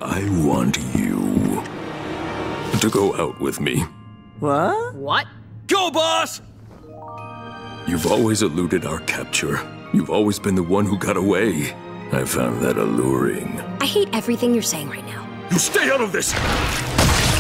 I want you to go out with me. What? What? Go, boss! You've always eluded our capture. You've always been the one who got away. I found that alluring. I hate everything you're saying right now. You stay out of this!